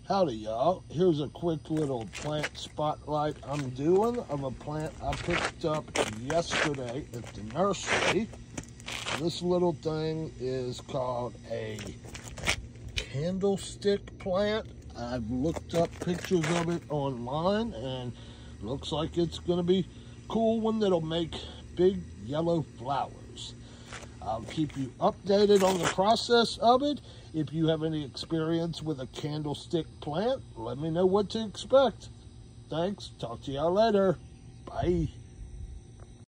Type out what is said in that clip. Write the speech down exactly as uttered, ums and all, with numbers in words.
Howdy y'all, here's a quick little plant spotlight I'm doing of a plant I picked up yesterday at the nursery. This little thing is called a candlestick plant. I've looked up pictures of it online and looks like it's going to be a cool one that'll make big yellow flowers. I'll keep you updated on the process of it. If you have any experience with a candlestick plant, let me know what to expect. Thanks. Talk to y'all later. Bye.